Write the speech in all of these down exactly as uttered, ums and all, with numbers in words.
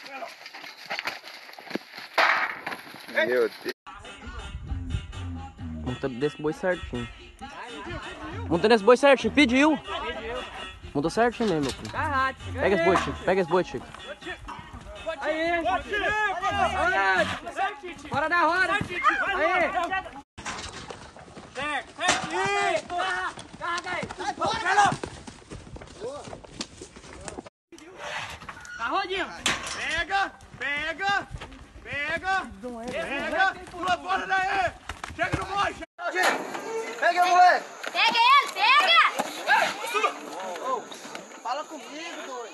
Meu Deus. Monta desse boi certinho. Monta desse boi certinho. Pediu. Montou certinho mesmo, meu filho. Pega esse boi, Chico. Pega esse boi, Chico. Aí. Bora da roda. Aí. Certo. Certo. Carrega aí. Sai fora. Tá rodinho. Pega, pega, pega, pega, pula fora daí. Chega no boi. Pega, moleque. Pega ele, pega! Oh, fala comigo, doido.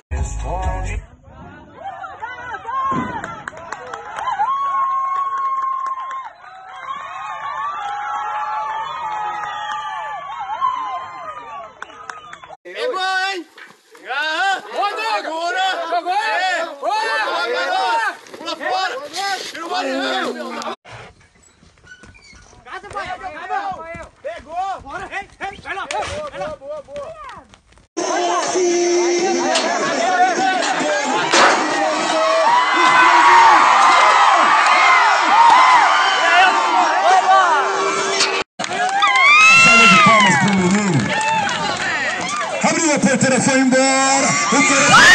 Pegou, hein? Agarra. Segura. Jogou. É. Pula, pula fora. Tira o barulho. Casa, pai. Pegou. Bora. Ei, ei, vai lá. Vai lá. Boa, boa, boa. Salva de palmas pro Lulu. Abriu a porteira, foi embora. O